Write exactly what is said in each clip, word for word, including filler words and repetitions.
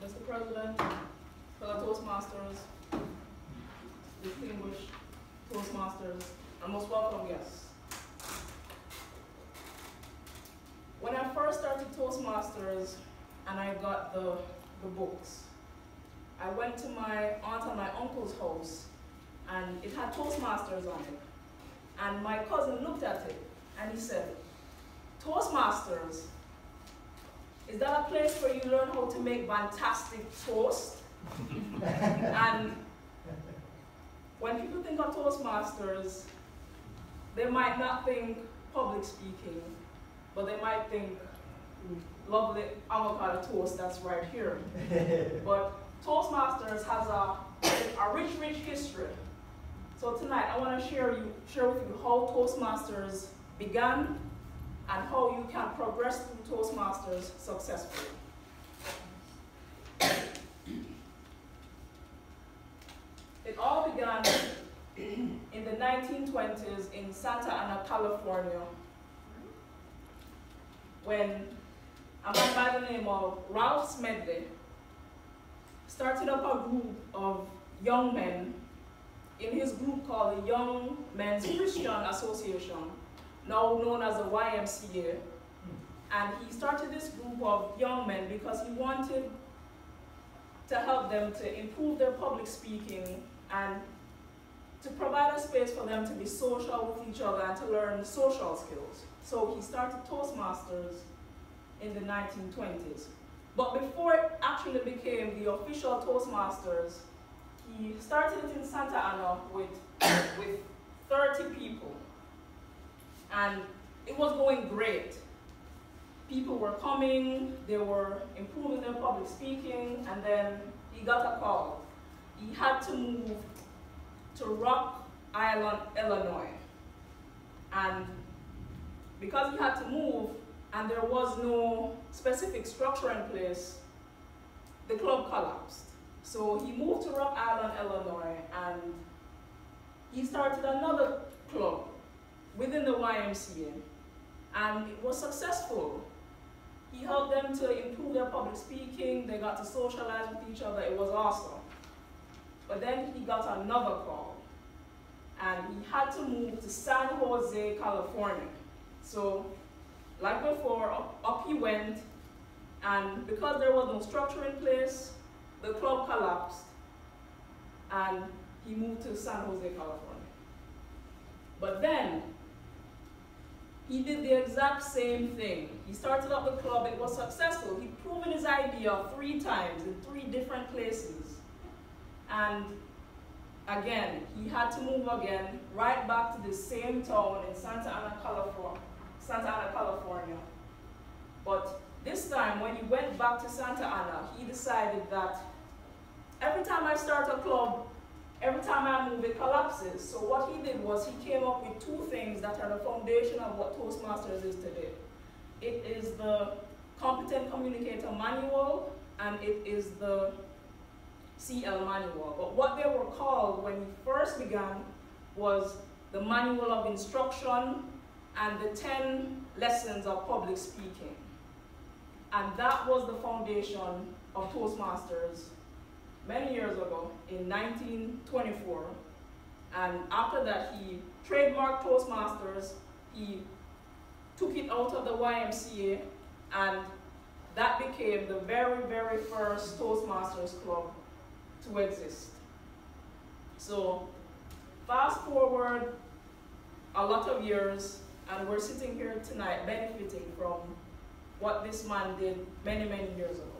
Mister President, fellow Toastmasters, distinguished Toastmasters, and most welcome guests. When I first started Toastmasters and I got the, the books, I went to my aunt and my uncle's house and it had Toastmasters on it. And my cousin looked at it and he said, "Toastmasters, is that a place where you learn how to make fantastic toast?" And when people think of Toastmasters, they might not think public speaking, but they might think lovely avocado toast that's right here. But Toastmasters has a, a rich, rich history. So tonight I want to share, you, share with you how Toastmasters began and how you can progress through Toastmasters successfully. It all began in the nineteen twenties in Santa Ana, California, when a man by the name of Ralph Smedley started up a group of young men in his group called the Young Men's Christian Association, now known as the Y M C A. And he started this group of young men because he wanted to help them to improve their public speaking and to provide a space for them to be social with each other and to learn social skills. So he started Toastmasters in the nineteen twenties. But before it actually became the official Toastmasters, he started it in Santa Ana with, with thirty people. And it was going great. People were coming, they were improving their public speaking, and then he got a call. He had to move to Rock Island, Illinois. And because he had to move, and there was no specific structure in place, the club collapsed. So he moved to Rock Island, Illinois, and he started another club within the Y M C A, and it was successful. He helped them to improve their public speaking, they got to socialize with each other, it was awesome. But then he got another call, and he had to move to San Jose, California. So, like before, up, up he went, and because there was no structure in place, the club collapsed, and he moved to San Jose, California. But then, he did the exact same thing. He started up the club, it was successful. He'd proven his idea three times in three different places. And again, he had to move again, right back to the same town in Santa Ana, California. Santa Ana, California. But this time, when he went back to Santa Ana, he decided that every time I start a club, every time I move, it collapses. So what he did was he came up with two things that are the foundation of what Toastmasters is today. It is the Competent Communicator Manual, and it is the C L Manual. But what they were called when he first began was the Manual of Instruction and the ten Lessons of Public Speaking. And that was the foundation of Toastmasters many years ago in nineteen twenty-four. And after that, he trademarked Toastmasters, he took it out of the Y M C A, and that became the very, very first Toastmasters club to exist. So, fast forward a lot of years, and we're sitting here tonight benefiting from what this man did many, many years ago.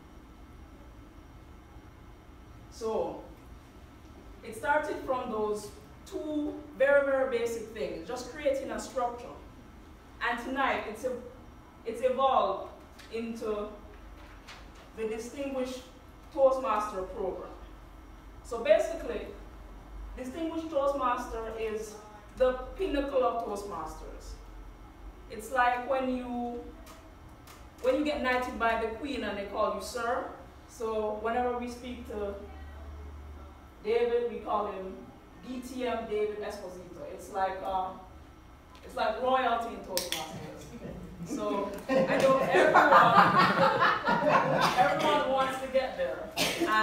So, it started from those two very, very basic things, just creating a structure. And tonight, it's, a, it's evolved into the Distinguished Toastmaster program. So basically, Distinguished Toastmaster is the pinnacle of Toastmasters. It's like when you, when you get knighted by the Queen and they call you sir. So whenever we speak to David, we call him D T M David Esposito. It's like uh, it's like royalty in Toastmasters. So I know everyone everyone wants to get there.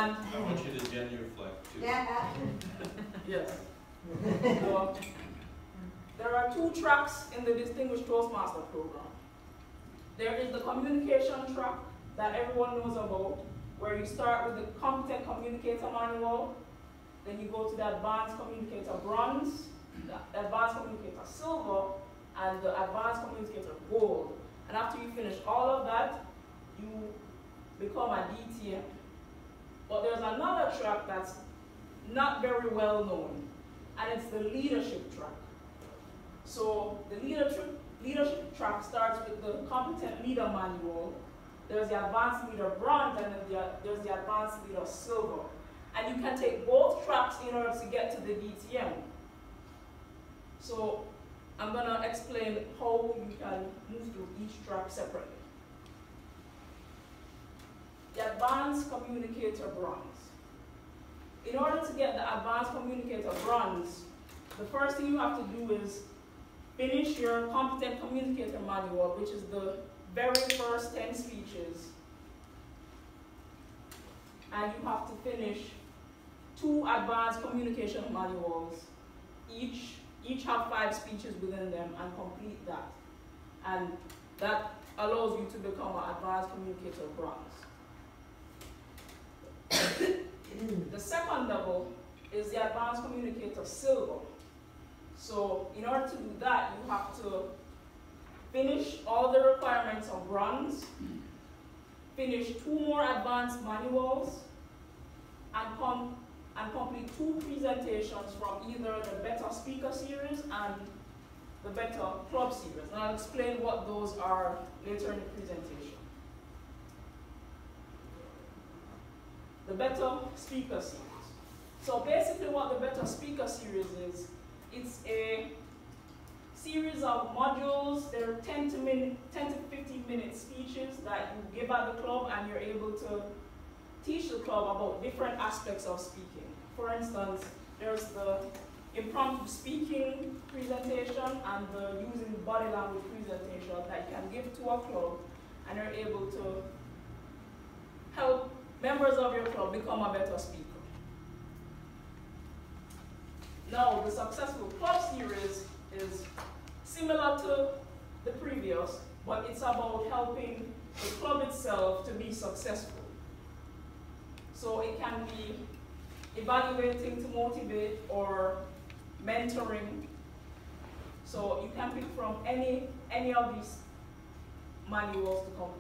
And I want you to genuflect too. Yeah. yes. So, there are two tracks in the Distinguished Toastmaster program. There is the communication track that everyone knows about, where you start with the Competent Communicator Manual, then you go to the Advanced Communicator Bronze, the Advanced Communicator Silver, and the Advanced Communicator Gold. And after you finish all of that, you become a D T M. But there's another track that's not very well known, and it's the leadership track. So the leadership, leadership track starts with the Competent Leader Manual. There's the Advanced Leader Bronze, and then the, there's the Advanced Leader Silver. And you can take both tracks in order to get to the D T M. So I'm going to explain how you can move through each track separately. The Advanced Communicator Bronze. In order to get the Advanced Communicator Bronze, the first thing you have to do is finish your Competent Communicator Manual, which is the very first ten speeches. And you have to finish two Advanced Communication Manuals. Each, each have five speeches within them, and complete that. And that allows you to become an Advanced Communicator Bronze. The second level is the Advanced Communicator Silver. So in order to do that, you have to finish all the requirements of Bronze, finish two more advanced manuals, and, com and complete two presentations from either the Better Speaker Series and the Better Club Series. And I'll explain what those are later in the presentation. The Better Speaker Series. So basically what the Better Speaker Series is, it's a series of modules. They're ten to fifteen minute speeches that you give at the club, and you're able to teach the club about different aspects of speaking. For instance, there's the impromptu speaking presentation and the using body language presentation that you can give to a club, and you're able to help members of your club become a better speaker. Now, the Successful Club Series is similar to the previous, but it's about helping the club itself to be successful. So it can be evaluating to motivate or mentoring. So you can pick from any, any of these manuals to complete.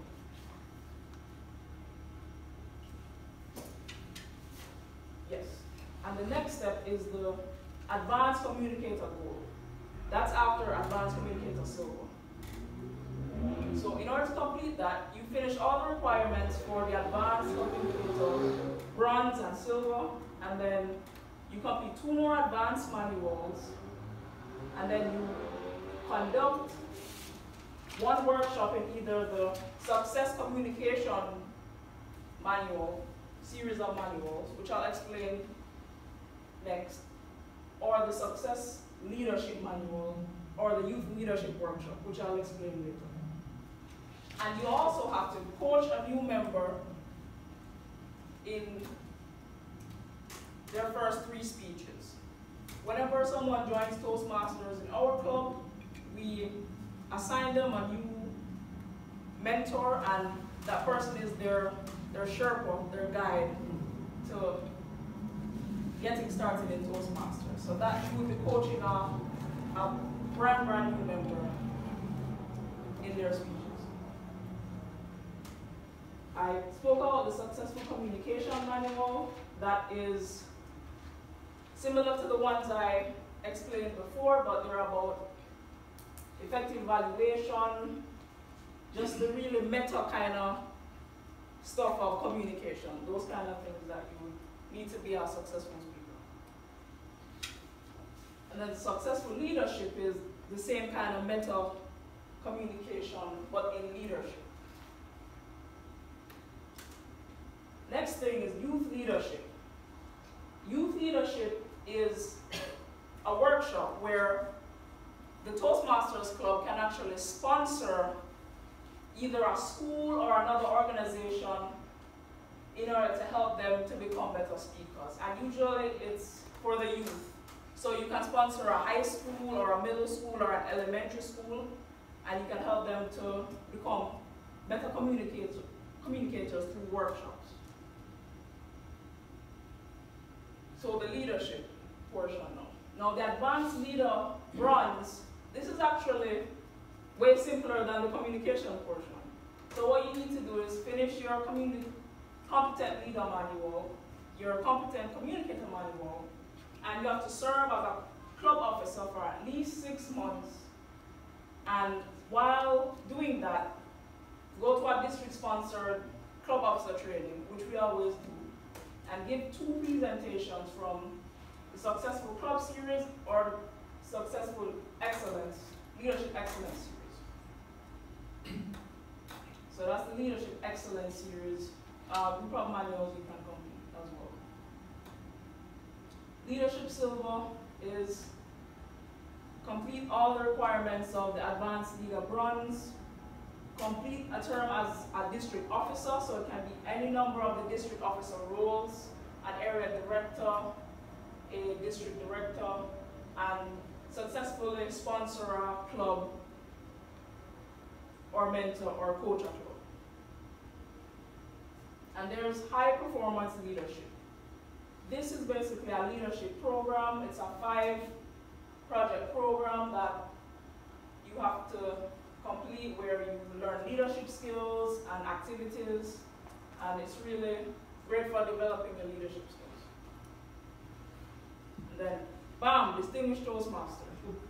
Yes. And the next step is the Advanced Communicator Gold. That's after Advanced Communicator Silver. So in order to complete that, you finish all the requirements for the Advanced Communicator Bronze and Silver, and then you complete two more advanced manuals, and then you conduct one workshop in either the Success Communication Manual, series of manuals, which I'll explain next, or the Success Leadership Manual, or the Youth Leadership Workshop, which I'll explain later. And you also have to coach a new member in their first three speeches. Whenever someone joins Toastmasters in our club, we assign them a new mentor, and that person is their, their Sherpa, their guide to getting started in Toastmasters. So that you will be coaching a, a brand, brand new member in their speeches. I spoke about the Successful Communication Manual. That is similar to the ones I explained before, but they're about effective evaluation, just the really meta kind of stuff of communication, those kind of things that you need to be a successful speaker. And then successful leadership is the same kind of meta communication, but in leadership. Next thing is youth leadership. Youth leadership is a workshop where the Toastmasters Club can actually sponsor either a school or another organization in order to help them to become better speakers. And usually it's for the youth. So you can sponsor a high school or a middle school or an elementary school, and you can help them to become better communicators, communicators through workshops. So the leadership portion now. Now the advanced leader bronze, this is actually way simpler than the communication portion. So what you need to do is finish your community competent leader manual, your competent communicator manual, and you have to serve as a club officer for at least six months. And while doing that, go to a district-sponsored club officer training, which we always do, and give two presentations from the Successful Club Series or Successful Excellence, Leadership Excellence Series. So that's the Leadership Excellence Series. Uh, we probably manuals you can complete as well. Leadership Silver is complete all the requirements of the Advanced Leader Bronze, complete a term as a district officer, so it can be any number of the district officer roles, an area director, a district director, and successfully sponsor a club or mentor or coach a club. And there's high performance leadership. This is basically a leadership program. It's a five project program that you have to complete where you learn leadership skills and activities, and it's really great for developing your leadership skills. And then, bam, Distinguished Toastmaster.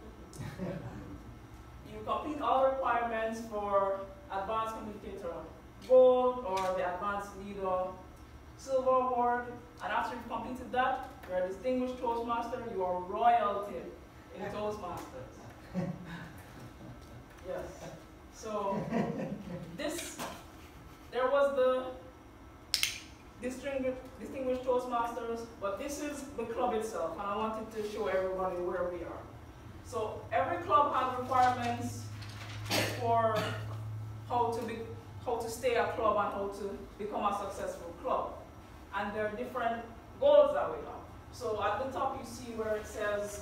You complete all requirements for Advanced Communicator Gold or the Advanced Leader Silver Award, and after you've completed that, you're a Distinguished Toastmaster, you are royalty in Toastmasters. Yes. So this, there was the distinguished, distinguished Toastmasters, but this is the club itself, and I wanted to show everybody where we are. So every club has requirements for how to be, how to stay a club and how to become a successful club. And there are different goals that we have. So at the top you see where it says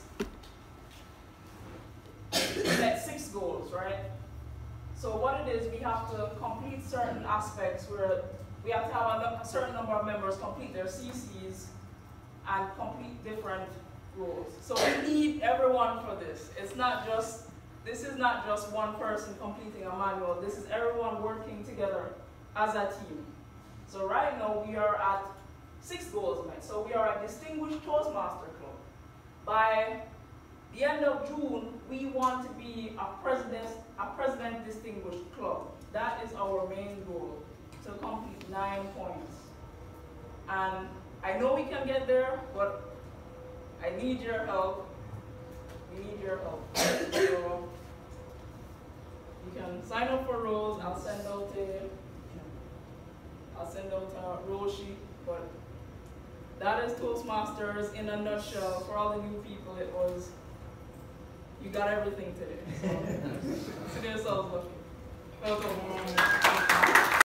like six goals, right? So what it is, we have to complete certain aspects where we have to have a, a certain number of members complete their C Cs and complete different roles. So we need everyone for this. It's not just, this is not just one person completing a manual. This is everyone working together as a team. So right now we are at six goals met. So we are a Distinguished Toastmaster Club. By the end of June, we want to be a president, a president distinguished club. That is our main goal, to complete nine points. And I know we can get there, but I need your help. We need your help. So you can sign up for roles. I'll send out a, I'll send out a role sheet, but that is Toastmasters in a nutshell. For all the new people, it was, you got everything today. So, consider yourselves lucky. Welcome.